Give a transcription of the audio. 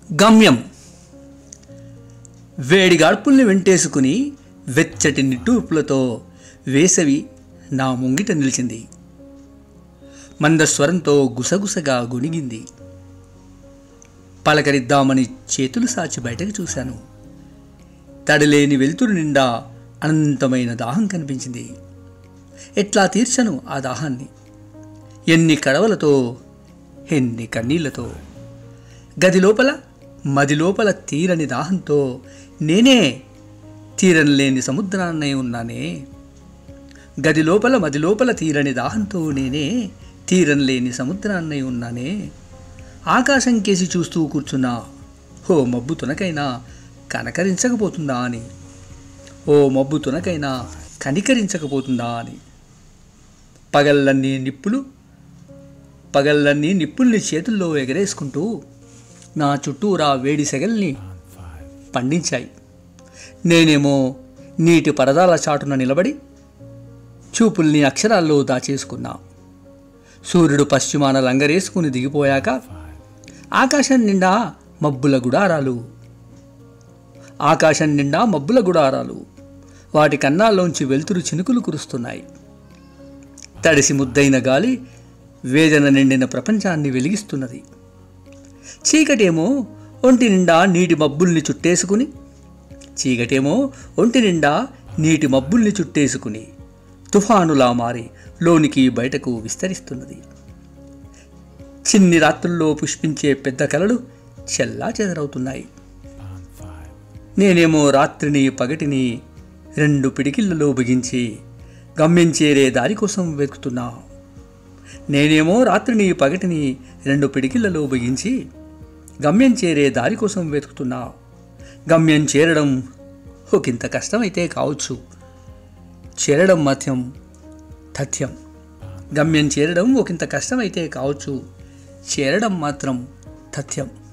గమ్యం. వేడి గాడ్పుల్ని వెంటేసుకుని వెచ్చటి నిట్టూర్పులతో వేసవి నా ముంగిట నిలిచింది. మందస్వరంతో గుసగుసగా గొణిగింది. పలకరిద్దామని చేతులు సాచి బయటకు చూశాను. తడిలేని వెలుతురు నిండా అనంతమైన దాహం కనిపించింది. ఎట్లా తీర్చను ఆ దాహాన్ని? ఎన్ని కడవలతో, ఎన్ని కన్నీళ్లతో. గది లోపల మదిలోపల తీరని దాహంతో నేనే తీరనిలేని సముద్రాన్నై ఉన్నానే. గది లోపల మదిలోపల తీరని దాహంతో నేనే తీరనిలేని సముద్రాన్నై ఉన్నానే. ఆకాశం కేసి చూస్తూ కూర్చున్నా ఓ మబ్బు తునకైనా కనకరించకపోతుందా అని, ఓ మబ్బు తునకైనా కనికరించకపోతుందా అని. పగళ్ళన్నీ నిప్పుల్ని చేతుల్లో ఎగరేసుకుంటూ నా చుట్టూరా వేడి సెగల్ని పండించాయి. నేనేమో నీటి పరదాల చాటున నిలబడి చూపుల్ని అక్షరాల్లో దాచేసుకున్నా. సూర్యుడు పశ్చిమాన లంగరేసుకుని దిగిపోయాక ఆకాశం నిండా మబ్బుల గుడారాలు. వాటి కన్నాల్లోంచి వెలుతురు చినుకులు కురుస్తున్నాయి. తడిసి ముద్దైన గాలి వేదన నిండిన ప్రపంచాన్ని వెలిగిస్తున్నది. చీకటేమో ఒంటి నిండా నీటి మబ్బుల్ని చుట్టేసుకుని తుఫానులా మారి లోనికి బయటకు విస్తరిస్తున్నది. చిన్ని రాత్రుల్లో పుష్పించే పెద్ద కలలు చెల్లా చెదరవుతున్నాయి. నేనేమో రాత్రిని పగటిని 2 పిడికిళ్లలో బిగించి గమ్యం చేరే దారి కోసం వెతుకుతున్నా. గమ్యం చేరడం ఒకంత కష్టమైతే కావచ్చు, చేరడం మాత్రం తథ్యం. గమ్యం చేరడం ఒకంత కష్టమైతే కావచ్చు, చేరడం మాత్రం తథ్యం.